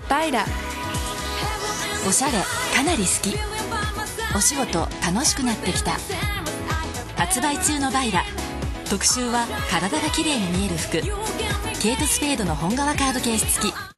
バイラ。 おしゃれかなり好き。お仕事楽しくなってきた。発売中のバイラ。特集は体が綺麗に見える服。ケイト・スペードの本革カードケース付き。